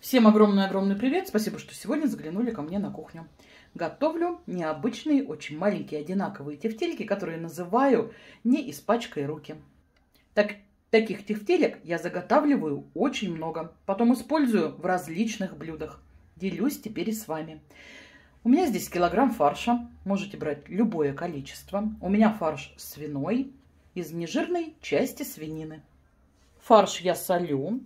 Всем огромный-огромный привет! Спасибо, что сегодня заглянули ко мне на кухню. Готовлю необычные, очень маленькие, одинаковые тефтельки, которые называю «не испачкай руки». Таких тефтелек я заготавливаю очень много. Потом использую в различных блюдах. Делюсь теперь и с вами. У меня здесь килограмм фарша. Можете брать любое количество. У меня фарш свиной из нежирной части свинины. Фарш я солю.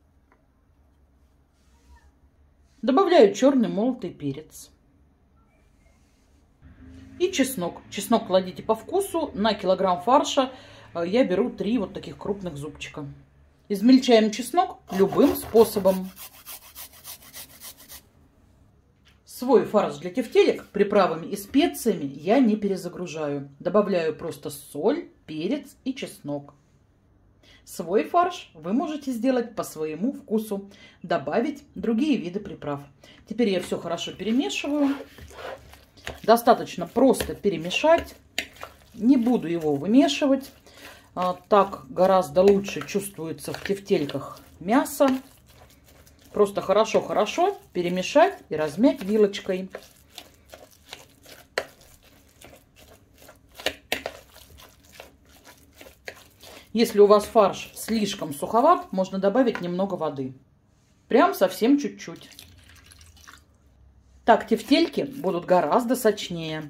Добавляю черный молотый перец и чеснок. Чеснок кладите по вкусу. На килограмм фарша я беру 3 вот таких крупных зубчика. Измельчаем чеснок любым способом. Свой фарш для тефтелек приправами и специями я не перезагружаю. Добавляю просто соль, перец и чеснок. Свой фарш вы можете сделать по своему вкусу, добавить другие виды приправ. Теперь я все хорошо перемешиваю. Достаточно просто перемешать. Не буду его вымешивать. Так гораздо лучше чувствуется в тефтельках мясо. Просто хорошо-хорошо перемешать и размять вилочкой. Если у вас фарш слишком суховат, можно добавить немного воды. Прям совсем чуть-чуть. Так тефтельки будут гораздо сочнее.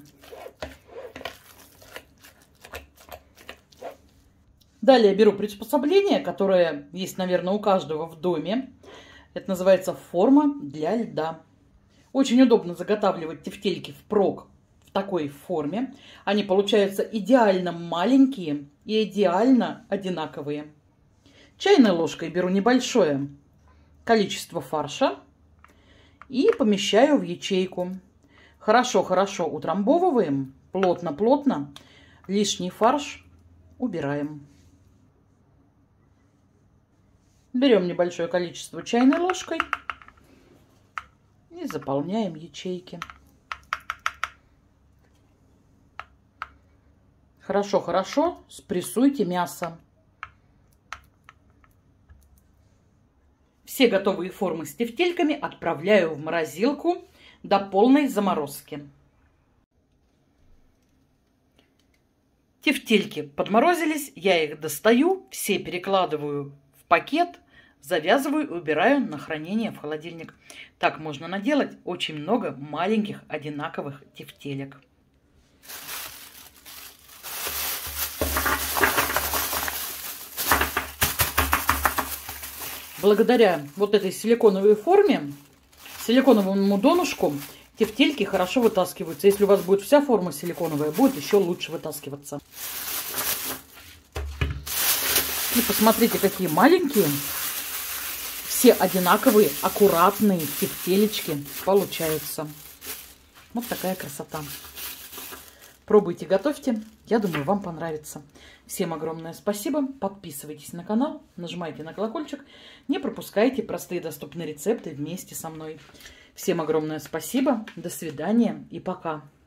Далее беру приспособление, которое есть, наверное, у каждого в доме. Это называется форма для льда. Очень удобно заготавливать тефтельки впрок в такой форме. Они получаются идеально маленькие и идеально одинаковые. Чайной ложкой беру небольшое количество фарша и помещаю в ячейку. Хорошо-хорошо утрамбовываем, плотно-плотно. Лишний фарш убираем. Берем небольшое количество чайной ложкой и заполняем ячейки. Хорошо-хорошо спрессуйте мясо. Все готовые формы с тефтельками отправляю в морозилку до полной заморозки. Тефтельки подморозились, я их достаю, все перекладываю в пакет, завязываю и убираю на хранение в холодильник. Так можно наделать очень много маленьких одинаковых тефтелек. Благодаря вот этой силиконовой форме, силиконовому донышку, тефтельки хорошо вытаскиваются. Если у вас будет вся форма силиконовая, будет еще лучше вытаскиваться. И посмотрите, какие маленькие, все одинаковые, аккуратные тефтелечки получаются. Вот такая красота. Пробуйте, готовьте. Я думаю, вам понравится. Всем огромное спасибо. Подписывайтесь на канал, нажимайте на колокольчик. Не пропускайте простые доступные рецепты вместе со мной. Всем огромное спасибо. До свидания и пока.